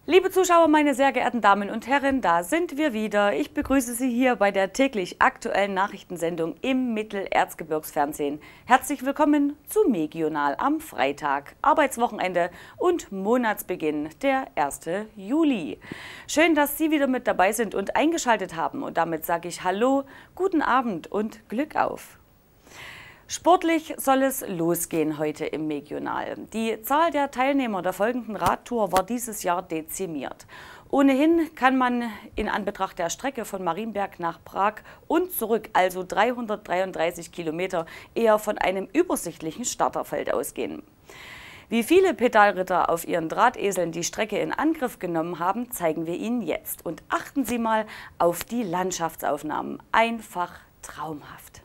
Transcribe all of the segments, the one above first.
Liebe Zuschauer, meine sehr geehrten Damen und Herren, da sind wir wieder. Ich begrüße Sie hier bei der täglich aktuellen Nachrichtensendung im Mittelerzgebirgsfernsehen. Herzlich willkommen zu Megional am Freitag, Arbeitswochenende und Monatsbeginn, der 1. Juli. Schön, dass Sie wieder mit dabei sind und eingeschaltet haben. Und damit sage ich Hallo, guten Abend und Glück auf. Sportlich soll es losgehen heute im Megional. Die Zahl der Teilnehmer der folgenden Radtour war dieses Jahr dezimiert. Ohnehin kann man in Anbetracht der Strecke von Marienberg nach Prag und zurück, also 333 Kilometer, eher von einem übersichtlichen Starterfeld ausgehen. Wie viele Pedalritter auf ihren Drahteseln die Strecke in Angriff genommen haben, zeigen wir Ihnen jetzt. Und achten Sie mal auf die Landschaftsaufnahmen. Einfach traumhaft.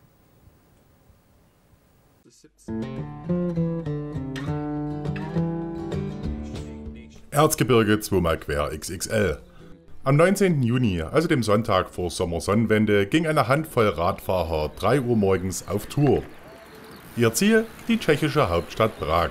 Erzgebirge zweimal quer XXL. Am 19. Juni, also dem Sonntag vor Sommersonnenwende, ging eine Handvoll Radfahrer 3 Uhr morgens auf Tour. Ihr Ziel? Die tschechische Hauptstadt Prag.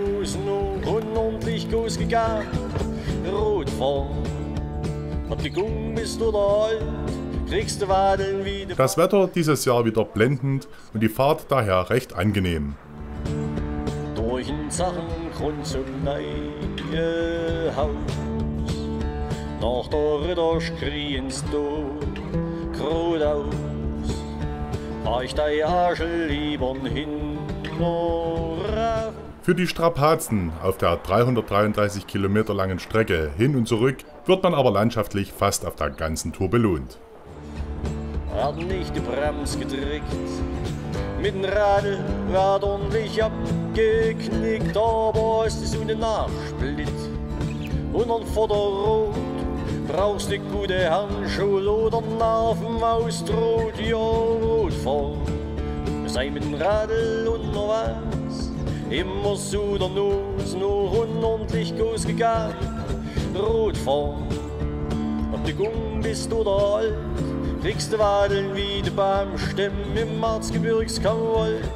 Das Wetter dieses Jahr wieder blendend und die Fahrt daher recht angenehm. Durch den Zachengrund zum neuen Haus, nach der Ritter schrienst du geradeaus, war ich der Arschel lieber hin rauf. Für die Strapazen auf der 333 Kilometer langen Strecke hin und zurück wird man aber landschaftlich fast auf der ganzen Tour belohnt. Hat nicht die Brems gedrückt, mit dem Radl wird ordentlich abgeknickt, aber es ist ohne Nachsplit. Und ein Vorderrot brauchst ne gute Handschuhe oder Nervenausdruck, ja, Rot fahren. Sei mit dem Radl unterwegs, immer so der Nuss, nur unordentlich Gas gegangen. Rot fahren, ob du jung bist oder alt, kriegst du Wadeln wie die Baumstämme im Erzgebirgswald.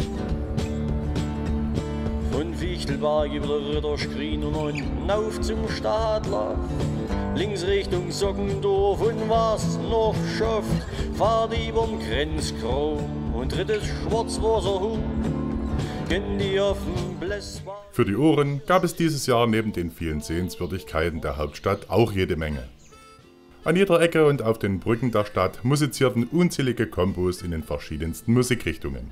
Von Fichtelberg über der Ritterschrien und unten auf zum Stadler. Links Richtung Sockendorf und was noch schafft, fahrt überm Grenzkram und tritt das Schwarzwasserhut in die offenen Blässbahn. Für die Ohren gab es dieses Jahr neben den vielen Sehenswürdigkeiten der Hauptstadt auch jede Menge. An jeder Ecke und auf den Brücken der Stadt musizierten unzählige Kombos in den verschiedensten Musikrichtungen.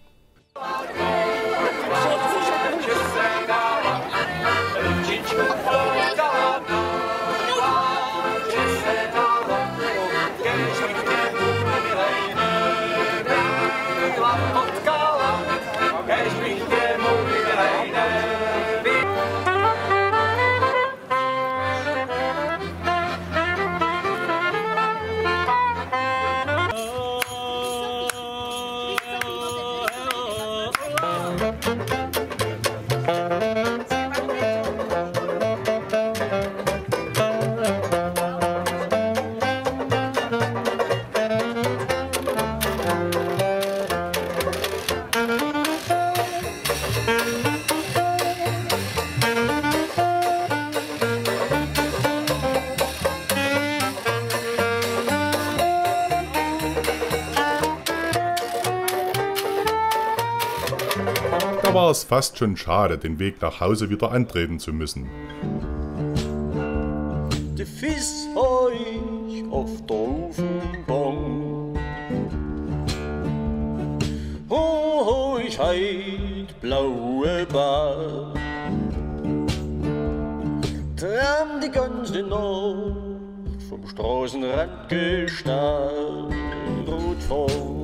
Da war es fast schon schade, den Weg nach Hause wieder antreten zu müssen. Die Fiss euch auf der Ofenbank, euch heit blaue Bar, tram die ganze Nacht vom Straßenrand gestarrt, rot vor.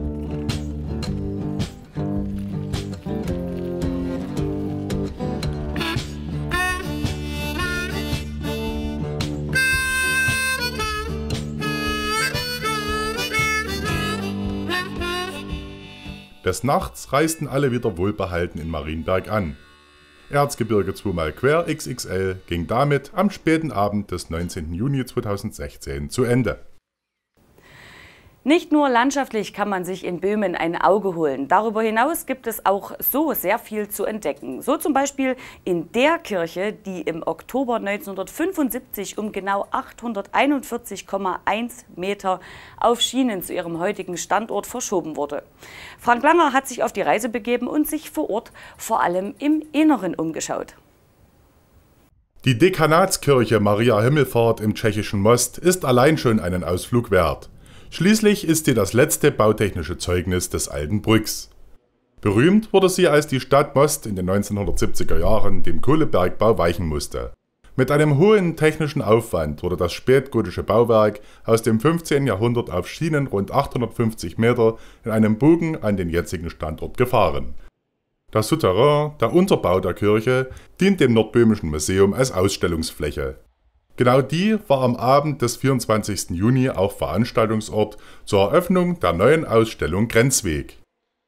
Des Nachts reisten alle wieder wohlbehalten in Marienberg an. Erzgebirge zweimal quer XXL ging damit am späten Abend des 19. Juni 2016 zu Ende. Nicht nur landschaftlich kann man sich in Böhmen ein Auge holen. Darüber hinaus gibt es auch so sehr viel zu entdecken. So zum Beispiel in der Kirche, die im Oktober 1975 um genau 841,1 Meter auf Schienen zu ihrem heutigen Standort verschoben wurde. Frank Langer hat sich auf die Reise begeben und sich vor Ort vor allem im Inneren umgeschaut. Die Dekanatskirche Maria Himmelfahrt im tschechischen Most ist allein schon einen Ausflug wert. Schließlich ist sie das letzte bautechnische Zeugnis des alten Brücks. Berühmt wurde sie, als die Stadt Most in den 1970er Jahren dem Kohlebergbau weichen musste. Mit einem hohen technischen Aufwand wurde das spätgotische Bauwerk aus dem 15. Jahrhundert auf Schienen rund 850 Meter in einem Bogen an den jetzigen Standort gefahren. Das Souterrain, der Unterbau der Kirche, dient dem Nordböhmischen Museum als Ausstellungsfläche. Genau die war am Abend des 24. Juni auch Veranstaltungsort zur Eröffnung der neuen Ausstellung Grenzweg.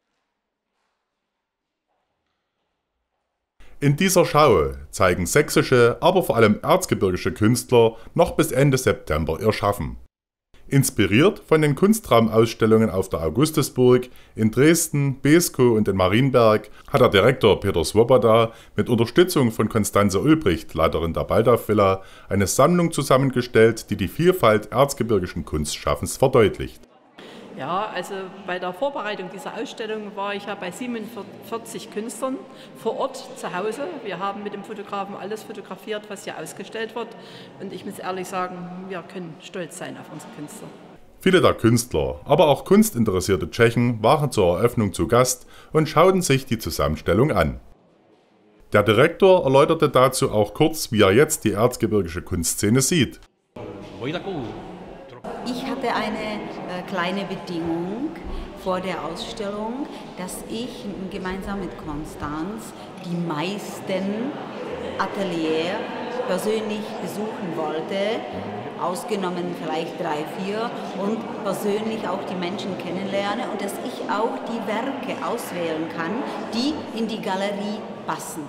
In dieser Schau zeigen sächsische, aber vor allem erzgebirgische Künstler noch bis Ende September ihr Schaffen. Inspiriert von den Kunstraumausstellungen auf der Augustusburg, in Dresden, Beeskow und in Marienberg hat der Direktor Peter Swoboda mit Unterstützung von Konstanze Ulbricht, Leiterin der Baldauf-Villa, eine Sammlung zusammengestellt, die die Vielfalt erzgebirgischen Kunstschaffens verdeutlicht. Ja, also bei der Vorbereitung dieser Ausstellung war ich ja bei 47 Künstlern vor Ort zu Hause. Wir haben mit dem Fotografen alles fotografiert, was hier ausgestellt wird. Und ich muss ehrlich sagen, wir können stolz sein auf unsere Künstler. Viele der Künstler, aber auch kunstinteressierte Tschechen waren zur Eröffnung zu Gast und schauten sich die Zusammenstellung an. Der Direktor erläuterte dazu auch kurz, wie er jetzt die erzgebirgische Kunstszene sieht. Ich hatte eine kleine Bedingung vor der Ausstellung, dass ich gemeinsam mit Konstanz die meisten Ateliers persönlich besuchen wollte, ausgenommen vielleicht 3, 4, und persönlich auch die Menschen kennenlerne und dass ich auch die Werke auswählen kann, die in die Galerie passen.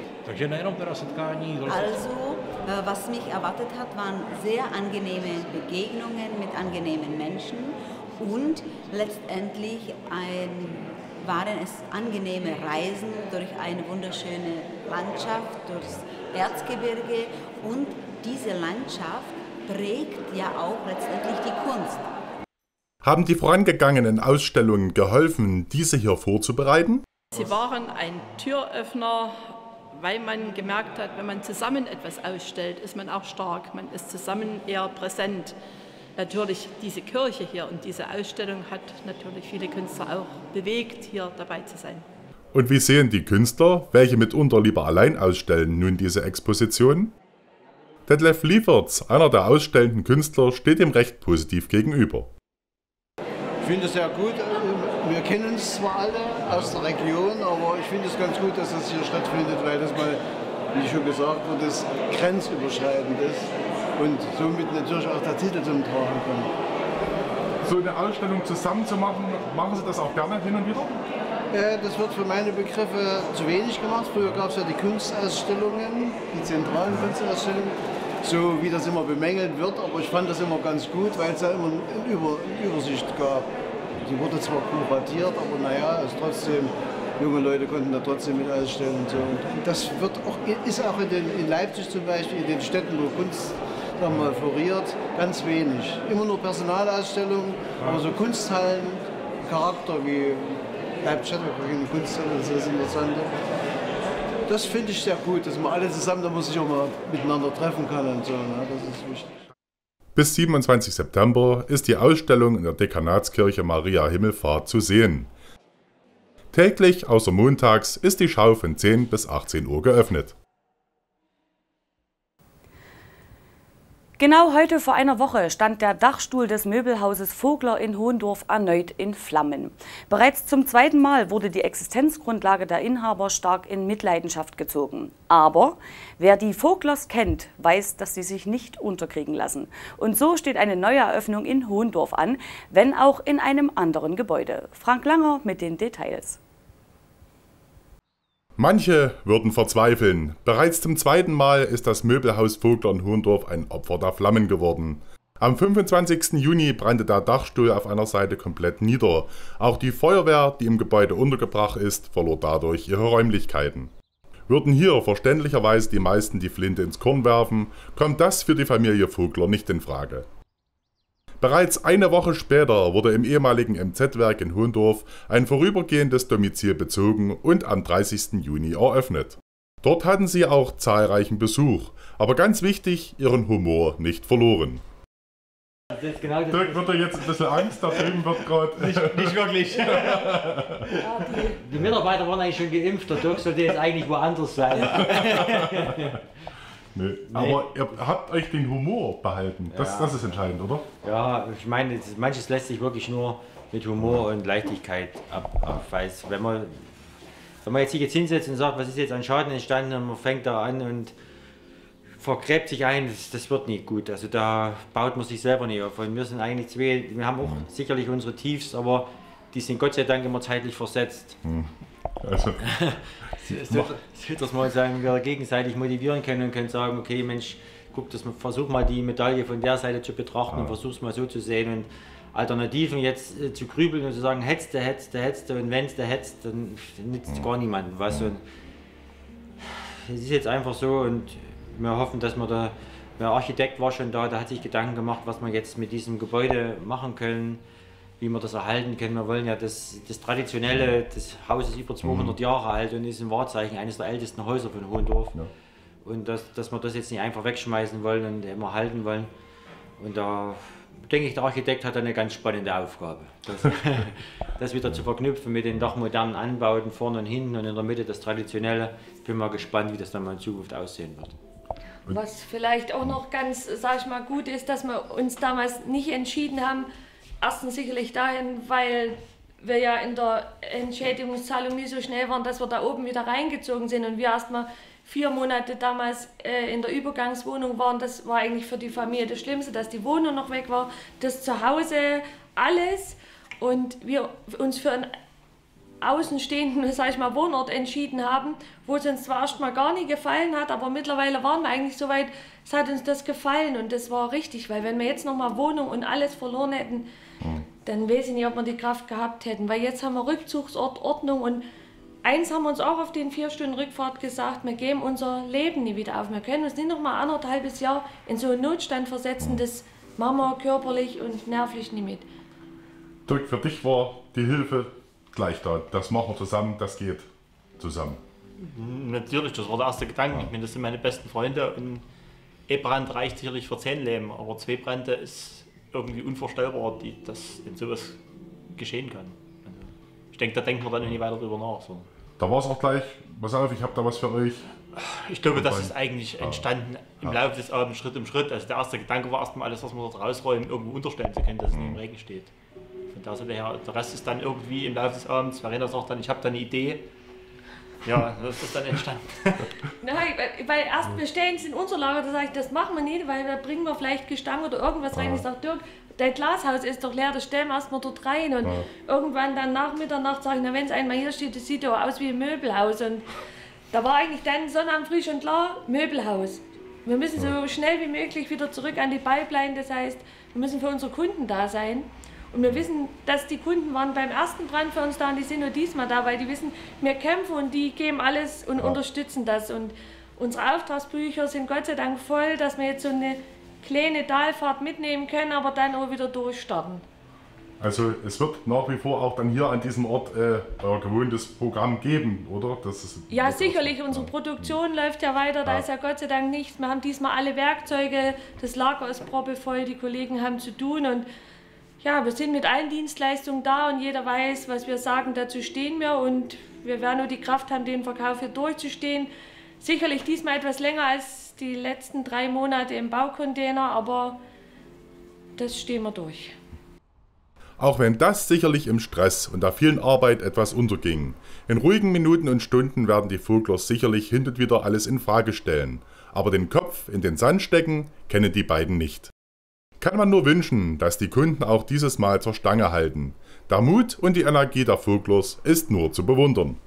Also, was mich erwartet hat, waren sehr angenehme Begegnungen mit angenehmen Menschen und letztendlich waren es angenehme Reisen durch eine wunderschöne Landschaft, durchs Erzgebirge, und diese Landschaft prägt ja auch letztendlich die Kunst. Haben die vorangegangenen Ausstellungen geholfen, diese hier vorzubereiten? Sie waren ein Türöffner, weil man gemerkt hat, wenn man zusammen etwas ausstellt, ist man auch stark, man ist zusammen eher präsent. Natürlich diese Kirche hier und diese Ausstellung hat natürlich viele Künstler auch bewegt, hier dabei zu sein. Und wie sehen die Künstler, welche mitunter lieber allein ausstellen, nun diese Exposition? Detlef Lieferts, einer der ausstellenden Künstler, steht dem recht positiv gegenüber. Ich finde es sehr gut. Wir kennen es zwar alle aus der Region, aber ich finde es ganz gut, dass das hier stattfindet, weil das mal, wie schon gesagt wurde, das grenzüberschreitend ist und somit natürlich auch der Titel zum Tragen kommt. So eine Ausstellung zusammen zu machen, machen Sie das auch gerne hin und wieder? Das wird für meine Begriffe zu wenig gemacht. Früher gab es ja die Kunstausstellungen, die zentralen Kunstausstellungen, so wie das immer bemängelt wird, aber ich fand das immer ganz gut, weil es ja immer eine Übersicht gab. Die wurde zwar kuratiert, aber naja, trotzdem, junge Leute konnten da trotzdem mit ausstellen und so. Und das wird auch, ist auch in Leipzig zum Beispiel, in den Städten, wo Kunst sagen wir mal, floriert, ganz wenig. Immer nur Personalausstellungen, aber so Kunsthallen, Charakter wie Leipzig hat eine Kunsthalle, das ist interessant. Das finde ich sehr gut, dass man alle zusammen, da muss sich auch mal miteinander treffen kann und so, ne? Das ist wichtig. Bis 27. September ist die Ausstellung in der Dekanatskirche Maria Himmelfahrt zu sehen. Täglich außer montags ist die Schau von 10 bis 18 Uhr geöffnet. Genau heute vor einer Woche stand der Dachstuhl des Möbelhauses Vogler in Hohendorf erneut in Flammen. Bereits zum zweiten Mal wurde die Existenzgrundlage der Inhaber stark in Mitleidenschaft gezogen. Aber wer die Voglers kennt, weiß, dass sie sich nicht unterkriegen lassen. Und so steht eine neue Eröffnung in Hohendorf an, wenn auch in einem anderen Gebäude. Frank Langer mit den Details. Manche würden verzweifeln. Bereits zum zweiten Mal ist das Möbelhaus Vogler in Hohendorf ein Opfer der Flammen geworden. Am 25. Juni brannte der Dachstuhl auf einer Seite komplett nieder. Auch die Feuerwehr, die im Gebäude untergebracht ist, verlor dadurch ihre Räumlichkeiten. Würden hier verständlicherweise die meisten die Flinte ins Korn werfen, kommt das für die Familie Vogler nicht in Frage. Bereits eine Woche später wurde im ehemaligen MZ-Werk in Hohndorf ein vorübergehendes Domizil bezogen und am 30. Juni eröffnet. Dort hatten sie auch zahlreichen Besuch, aber ganz wichtig, ihren Humor nicht verloren. Genau Dirk wird dir jetzt ein bisschen Angst, da drüben wird gerade... nicht wirklich. Die Mitarbeiter waren eigentlich schon geimpft, der Dirk sollte jetzt eigentlich woanders sein. Nee. Aber ihr habt euch den Humor behalten, das ist entscheidend, oder? Ja, ich meine, manches lässt sich wirklich nur mit Humor und Leichtigkeit abweisen. Wenn man jetzt sich hinsetzt und sagt, was ist jetzt an Schaden entstanden, und man fängt da an und vergräbt sich ein, das wird nicht gut. Also da baut man sich selber nicht auf. Und wir sind eigentlich zwei, wir haben auch sicherlich unsere Tiefs, aber die sind Gott sei Dank immer zeitlich versetzt. Also, so, dass wir uns wir gegenseitig motivieren können und können sagen, okay Mensch, guck, versuch mal die Medaille von der Seite zu betrachten und versuch es mal so zu sehen und Alternativen jetzt zu grübeln und zu sagen, hetzte und wenn es hetzt, dann nützt gar niemandem was. Und es ist jetzt einfach so und wir hoffen, dass der Architekt war schon da, der hat sich Gedanken gemacht, was wir jetzt mit diesem Gebäude machen können, wie wir das erhalten können. Wir wollen ja das Traditionelle, das Haus ist über 200 Jahre alt und ist ein Wahrzeichen, eines der ältesten Häuser von Hohndorf. Ja. Und dass wir das jetzt nicht einfach wegschmeißen wollen und immer halten wollen. Und da denke ich, der Architekt hat eine ganz spannende Aufgabe. Das wieder zu verknüpfen mit den doch modernen Anbauten vorne und hinten und in der Mitte das Traditionelle. Ich bin mal gespannt, wie das dann mal in Zukunft aussehen wird. Was vielleicht auch noch ganz, sag ich mal, gut ist, dass wir uns damals nicht entschieden haben, erstens sicherlich dahin, weil wir ja in der Entschädigungszahlung nicht so schnell waren, dass wir da oben wieder reingezogen sind und wir erstmal 4 Monate damals in der Übergangswohnung waren. Das war eigentlich für die Familie das Schlimmste, dass die Wohnung noch weg war, das Zuhause, alles und wir uns für einen außenstehenden, sag ich mal, Wohnort entschieden haben, wo es uns zwar erstmal gar nicht gefallen hat, aber mittlerweile waren wir eigentlich so weit, es hat uns das gefallen und das war richtig, weil wenn wir jetzt nochmal Wohnung und alles verloren hätten, dann weiß ich nicht, ob wir die Kraft gehabt hätten, weil jetzt haben wir Rückzugsort, Ordnung und eins haben wir uns auch auf den 4 Stunden Rückfahrt gesagt, wir geben unser Leben nie wieder auf, wir können uns nicht nochmal 1,5 Jahre in so einen Notstand versetzen, das machen wir körperlich und nervlich nicht mit. Dirk, für dich war die Hilfe gleich da, das machen wir zusammen, das geht zusammen. Natürlich, das war der erste Gedanke. Ich meine, das sind meine besten Freunde und ein Brand reicht sicherlich für 10 Leben, aber 2 Brände ist irgendwie unvorstellbar, dass in sowas geschehen kann. Also ich denke, da denkt man dann nicht weiter drüber nach. So. Da war es auch gleich, pass auf, ich habe da was für euch. Ich glaube, das ist eigentlich entstanden im Laufe des Abends Schritt um Schritt. Also der erste Gedanke war erstmal alles, was wir dort rausräumen, irgendwo unterstellen zu können, dass es nicht im Regen steht. Von da Seite her, der Rest ist dann irgendwie im Laufe des Abends, Verena sagt dann, ich habe da eine Idee. Ja, das ist dann entstanden. Nein, weil erst wir stellen es in unser Lager, da sage ich, das machen wir nicht, weil da bringen wir vielleicht Gestank oder irgendwas rein. Ich sage, Dirk, dein Glashaus ist doch leer, das stellen wir erstmal dort rein. Und irgendwann dann nach Mitternacht sage ich, na, wenn es einmal hier steht, das sieht doch aus wie ein Möbelhaus. Und da war eigentlich dann Sonnabend früh schon klar, Möbelhaus. Wir müssen so schnell wie möglich wieder zurück an die Pipeline, das heißt, wir müssen für unsere Kunden da sein. Und wir wissen, dass die Kunden waren beim ersten Brand für uns da und die sind nur diesmal da, weil die wissen, wir kämpfen und die geben alles und unterstützen das. Und unsere Auftragsbücher sind Gott sei Dank voll, dass wir jetzt so eine kleine Talfahrt mitnehmen können, aber dann auch wieder durchstarten. Also es wird nach wie vor auch dann hier an diesem Ort euer gewohntes Programm geben, oder? Das ist ja, sicherlich. Unsere Produktion läuft ja weiter, da ist ja Gott sei Dank nichts. Wir haben diesmal alle Werkzeuge, das Lager ist proppevoll, die Kollegen haben zu tun und ja, wir sind mit allen Dienstleistungen da und jeder weiß, was wir sagen, dazu stehen wir und wir werden nur die Kraft haben, den Verkauf hier durchzustehen. Sicherlich diesmal etwas länger als die letzten 3 Monate im Baucontainer, aber das stehen wir durch. Auch wenn das sicherlich im Stress und der vielen Arbeit etwas unterging. In ruhigen Minuten und Stunden werden die Voglers sicherlich hin und wieder alles in Frage stellen. Aber den Kopf in den Sand stecken kennen die beiden nicht. Kann man nur wünschen, dass die Kunden auch dieses Mal zur Stange halten. Der Mut und die Energie der Voglers ist nur zu bewundern.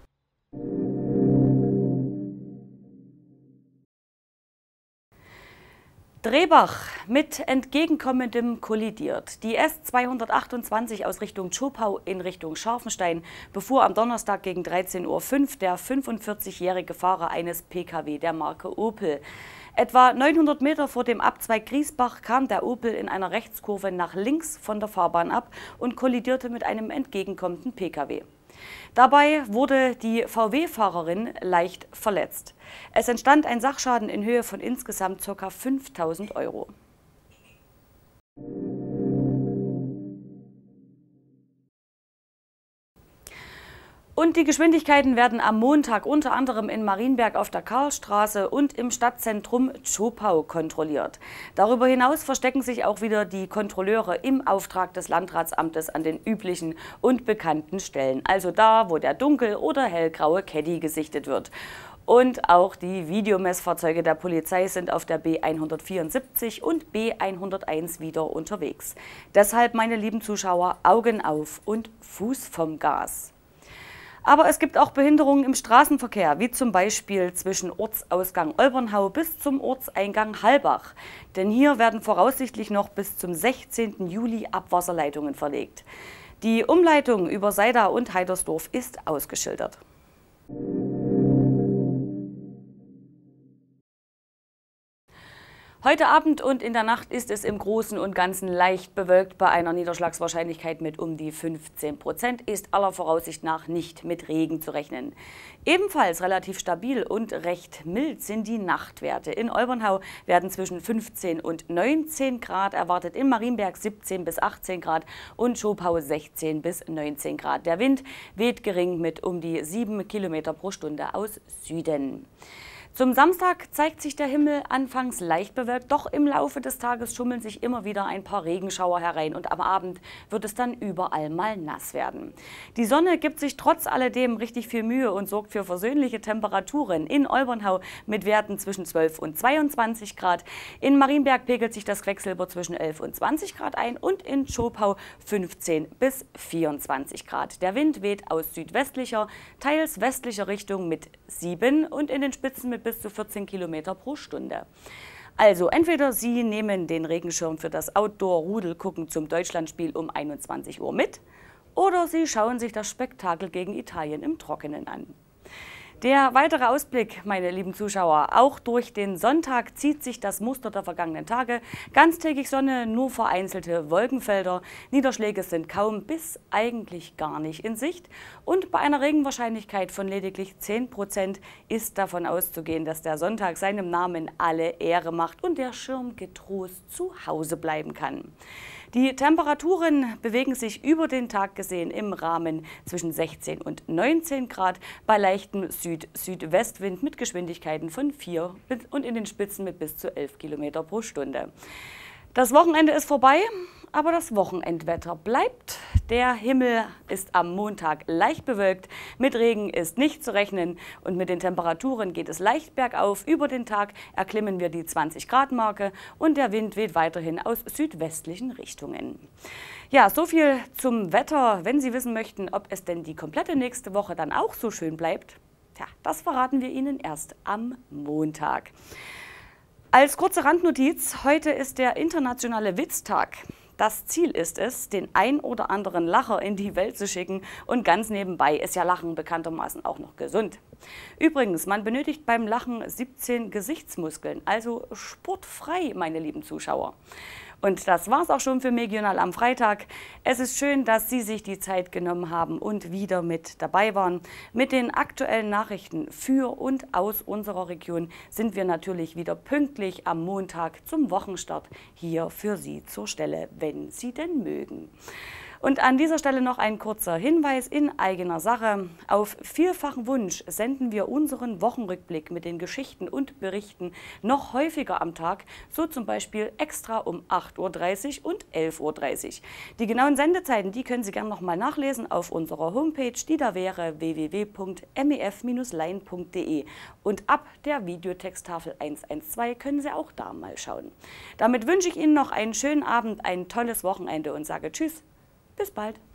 Drehbach mit Entgegenkommendem kollidiert. Die S228 aus Richtung Zschopau in Richtung Scharfenstein befuhr am Donnerstag gegen 13:05 Uhr der 45-jährige Fahrer eines Pkw der Marke Opel. Etwa 900 Meter vor dem Abzweig Griesbach kam der Opel in einer Rechtskurve nach links von der Fahrbahn ab und kollidierte mit einem entgegenkommenden Pkw. Dabei wurde die VW-Fahrerin leicht verletzt. Es entstand ein Sachschaden in Höhe von insgesamt ca. 5.000 €. Und die Geschwindigkeiten werden am Montag unter anderem in Marienberg auf der Karlstraße und im Stadtzentrum Zschopau kontrolliert. Darüber hinaus verstecken sich auch wieder die Kontrolleure im Auftrag des Landratsamtes an den üblichen und bekannten Stellen. Also da, wo der dunkel- oder hellgraue Caddy gesichtet wird. Und auch die Videomessfahrzeuge der Polizei sind auf der B174 und B101 wieder unterwegs. Deshalb, meine lieben Zuschauer, Augen auf und Fuß vom Gas. Aber es gibt auch Behinderungen im Straßenverkehr, wie zum Beispiel zwischen Ortsausgang Olbernhau bis zum Ortseingang Hallbach. Denn hier werden voraussichtlich noch bis zum 16. Juli Abwasserleitungen verlegt. Die Umleitung über Seida und Heidersdorf ist ausgeschildert. Heute Abend und in der Nacht ist es im Großen und Ganzen leicht bewölkt bei einer Niederschlagswahrscheinlichkeit mit um die 15%, ist aller Voraussicht nach nicht mit Regen zu rechnen. Ebenfalls relativ stabil und recht mild sind die Nachtwerte. In Olbernhau werden zwischen 15 und 19 Grad erwartet, in Marienberg 17 bis 18 Grad und Zschopau 16 bis 19 Grad. Der Wind weht gering mit um die 7 Kilometer pro Stunde aus Süden. Zum Samstag zeigt sich der Himmel anfangs leicht bewölkt, doch im Laufe des Tages schummeln sich immer wieder ein paar Regenschauer herein und am Abend wird es dann überall mal nass werden. Die Sonne gibt sich trotz alledem richtig viel Mühe und sorgt für versöhnliche Temperaturen. In Olbernhau mit Werten zwischen 12 und 22 Grad. In Marienberg pegelt sich das Quecksilber zwischen 11 und 20 Grad ein und in Zschopau 15 bis 24 Grad. Der Wind weht aus südwestlicher, teils westlicher Richtung mit 7 und in den Spitzen mit bis zu 14 Kilometer pro Stunde. Also entweder Sie nehmen den Regenschirm für das Outdoor-Rudelgucken zum Deutschlandspiel um 21 Uhr mit oder Sie schauen sich das Spektakel gegen Italien im Trockenen an. Der weitere Ausblick, meine lieben Zuschauer, auch durch den Sonntag zieht sich das Muster der vergangenen Tage. Ganztägig Sonne, nur vereinzelte Wolkenfelder. Niederschläge sind kaum bis eigentlich gar nicht in Sicht. Und bei einer Regenwahrscheinlichkeit von lediglich 10% ist davon auszugehen, dass der Sonntag seinem Namen alle Ehre macht und der Schirm getrost zu Hause bleiben kann. Die Temperaturen bewegen sich über den Tag gesehen im Rahmen zwischen 16 und 19 Grad bei leichtem Süd-Südwestwind mit Geschwindigkeiten von 4 und in den Spitzen mit bis zu 11 Kilometer pro Stunde. Das Wochenende ist vorbei, aber das Wochenendwetter bleibt. Der Himmel ist am Montag leicht bewölkt, mit Regen ist nicht zu rechnen und mit den Temperaturen geht es leicht bergauf. Über den Tag erklimmen wir die 20-Grad-Marke und der Wind weht weiterhin aus südwestlichen Richtungen. Ja, so viel zum Wetter. Wenn Sie wissen möchten, ob es denn die komplette nächste Woche dann auch so schön bleibt, tja, das verraten wir Ihnen erst am Montag. Als kurze Randnotiz, heute ist der internationale Witztag. Das Ziel ist es, den ein oder anderen Lacher in die Welt zu schicken und ganz nebenbei ist ja Lachen bekanntermaßen auch noch gesund. Übrigens, man benötigt beim Lachen 17 Gesichtsmuskeln, also sportfrei, meine lieben Zuschauer. Und das war's auch schon für Megional am Freitag. Es ist schön, dass Sie sich die Zeit genommen haben und wieder mit dabei waren. Mit den aktuellen Nachrichten für und aus unserer Region sind wir natürlich wieder pünktlich am Montag zum Wochenstart hier für Sie zur Stelle, wenn Sie denn mögen. Und an dieser Stelle noch ein kurzer Hinweis in eigener Sache. Auf vielfachen Wunsch senden wir unseren Wochenrückblick mit den Geschichten und Berichten noch häufiger am Tag, so zum Beispiel extra um 8:30 Uhr und 11:30 Uhr. Die genauen Sendezeiten, die können Sie gerne noch mal nachlesen auf unserer Homepage, die da wäre www.mef-lein.de. Und ab der Videotexttafel 112 können Sie auch da mal schauen. Damit wünsche ich Ihnen noch einen schönen Abend, ein tolles Wochenende und sage Tschüss. Bis bald.